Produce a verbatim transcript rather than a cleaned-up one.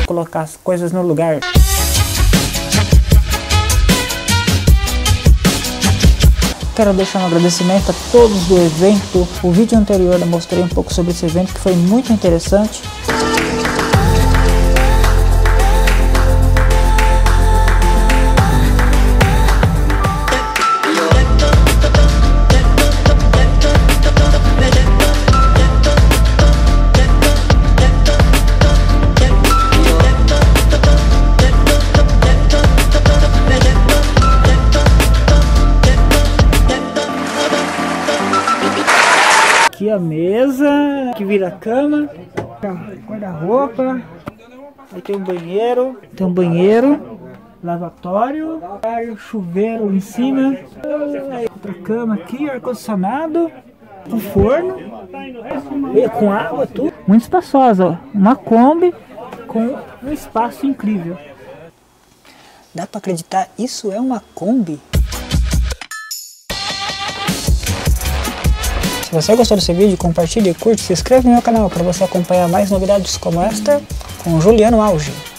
colocar as coisas no lugar. Quero deixar um agradecimento a todos do evento. O vídeo anterior eu mostrei um pouco sobre esse evento que foi muito interessante. Aqui a mesa, que vira a cama, guarda-roupa, aí tem um banheiro, tem um banheiro, lavatório, chuveiro em cima, outra cama aqui, ar-condicionado, um forno, com água, tudo. Muito espaçosa, ó. Uma Kombi com um espaço incrível. Dá pra acreditar, isso é uma Kombi? Se você gostou desse vídeo, compartilhe, curte, se inscreva no meu canal para você acompanhar mais novidades como esta com Juliano Auge.